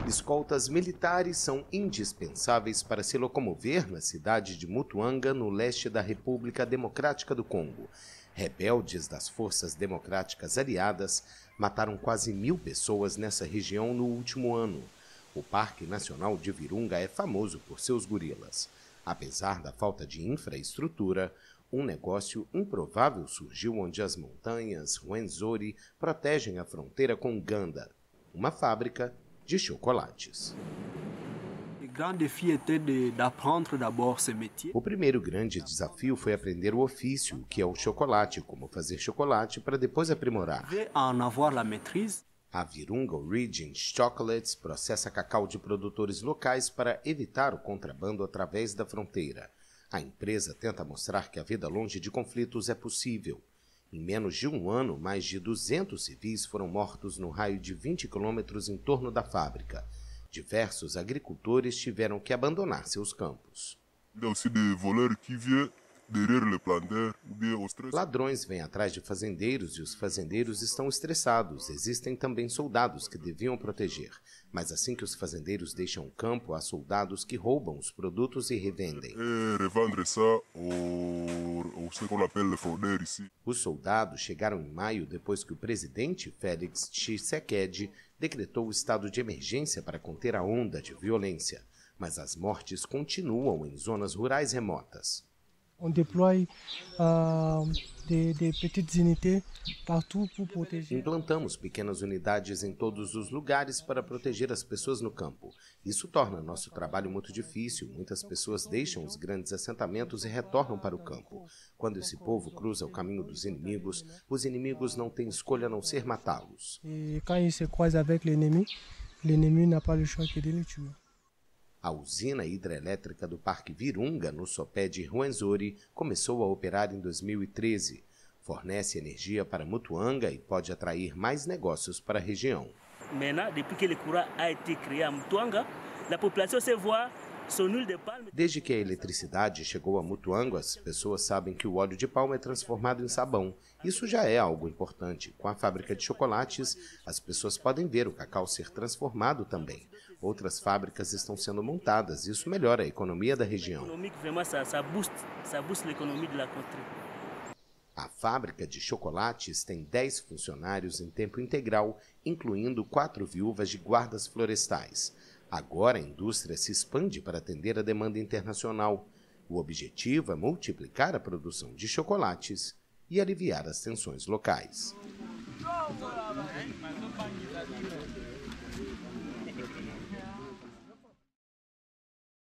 Escoltas militares são indispensáveis para se locomover na cidade de Mutuanga, no leste da República Democrática do Congo. Rebeldes das Forças Democráticas Aliadas mataram quase 1.000 pessoas nessa região no último ano. O Parque Nacional de Virunga é famoso por seus gorilas. Apesar da falta de infraestrutura, um negócio improvável surgiu onde as montanhas Rwenzori protegem a fronteira com Uganda, uma fábrica de chocolates. O primeiro grande desafio foi aprender o ofício, que é o chocolate, como fazer chocolate para depois aprimorar. A Virunga Origins Chocolates processa cacau de produtores locais para evitar o contrabando através da fronteira. A empresa tenta mostrar que a vida longe de conflitos é possível. Em menos de um ano, mais de 200 civis foram mortos no raio de 20 quilômetros em torno da fábrica. Diversos agricultores tiveram que abandonar seus campos. Ladrões vêm atrás de fazendeiros e os fazendeiros estão estressados. Existem também soldados que deviam proteger. Mas assim que os fazendeiros deixam o campo, há soldados que roubam os produtos e revendem. Os soldados chegaram em maio depois que o presidente Félix Tshisekedi decretou o estado de emergência para conter a onda de violência. Mas as mortes continuam em zonas rurais remotas. On déploie des petites unités partout pour protéger. Implantamos pequenas unidades em todos os lugares para proteger as pessoas no campo. Isso torna nosso trabalho muito difícil. Muitas pessoas deixam os grandes assentamentos e retornam para o campo. Quando esse povo cruza o caminho dos inimigos, os inimigos não têm escolha a não ser matá-los. E quando eles se croisent avec l'ennemi n'a pas le choix que de le tuer. A usina hidrelétrica do Parque Virunga, no sopé de Rwenzori, começou a operar em 2013. Fornece energia para Mutuanga e pode atrair mais negócios para a região. Desde que a eletricidade chegou a Mutuanga, as pessoas sabem que o óleo de palma é transformado em sabão. Isso já é algo importante. Com a fábrica de chocolates, as pessoas podem ver o cacau ser transformado também. Outras fábricas estão sendo montadas. Isso melhora a economia da região. A fábrica de chocolates tem 10 funcionários em tempo integral, incluindo 4 viúvas de guardas florestais. Agora a indústria se expande para atender a demanda internacional. O objetivo é multiplicar a produção de chocolates e aliviar as tensões locais.